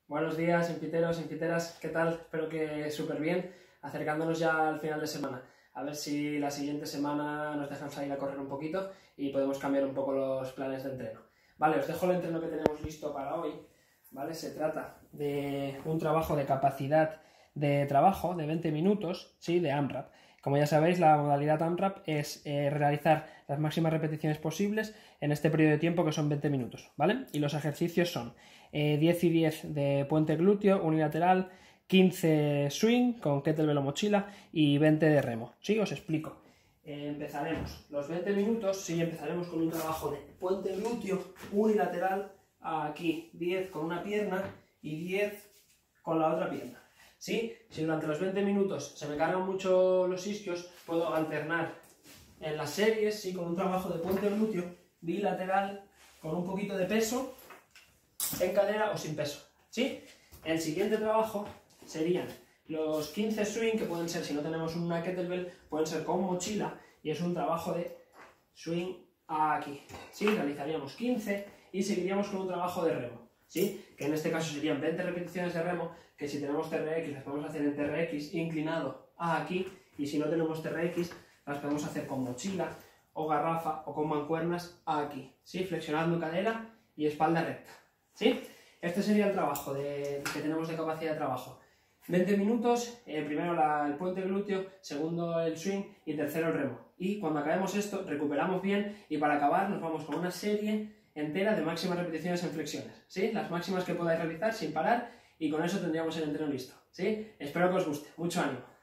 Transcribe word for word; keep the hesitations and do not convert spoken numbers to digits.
Buenos días, infiteros, infiteras, ¿qué tal? Espero que súper bien, acercándonos ya al final de semana. A ver si la siguiente semana nos dejan salir a correr un poquito y podemos cambiar un poco los planes de entreno. Vale, os dejo el entreno que tenemos listo para hoy, ¿vale? Se trata de un trabajo de capacidad de trabajo de veinte minutos, ¿sí? De AMRAP. Como ya sabéis, la modalidad AMRAP es eh, realizar las máximas repeticiones posibles en este periodo de tiempo que son veinte minutos, ¿vale? Y los ejercicios son eh, diez y diez de puente glúteo unilateral, quince swing con kettlebell o mochila y veinte de remo. ¿Sí? Os explico. Eh, empezaremos los veinte minutos, sí, empezaremos con un trabajo de puente glúteo unilateral, aquí diez con una pierna y diez con la otra pierna. ¿Sí? Si durante los veinte minutos se me cargan mucho los isquios, puedo alternar en las series, ¿sí? Con un trabajo de puente glúteo bilateral, con un poquito de peso, en cadera o sin peso, ¿sí? El siguiente trabajo serían los quince swing, que pueden ser, si no tenemos una kettlebell, pueden ser con mochila, y es un trabajo de swing aquí, ¿sí? Realizaríamos quince y seguiríamos con un trabajo de remo, ¿sí? Que en este caso serían veinte repeticiones de remo, que si tenemos T R X las podemos hacer en T R X inclinado a aquí, y si no tenemos T R X las podemos hacer con mochila o garrafa o con mancuernas a aquí, ¿sí? Flexionando cadera y espalda recta, ¿sí? Este sería el trabajo de, que tenemos de capacidad de trabajo. veinte minutos, eh, primero la, el puente glúteo, segundo el swing y tercero el remo. Y cuando acabemos esto, recuperamos bien y para acabar nos vamos con una serie entera de máximas repeticiones en flexiones, ¿sí? Las máximas que podáis realizar sin parar y con eso tendríamos el entreno listo, ¿sí? Espero que os guste. Mucho ánimo.